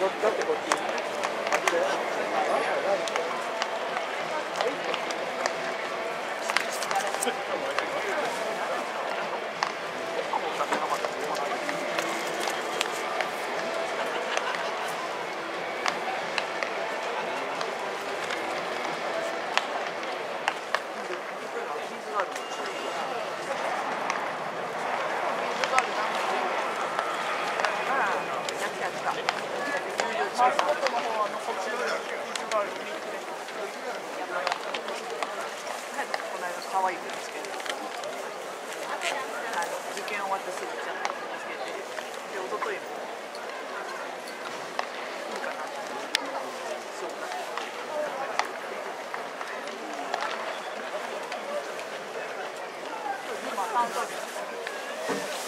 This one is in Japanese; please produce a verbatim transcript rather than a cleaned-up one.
だってこっち。 可愛いですけど、受験終わってすぐちゃんとつけて、で、おとといもいいかな。そうか。今、誕生日。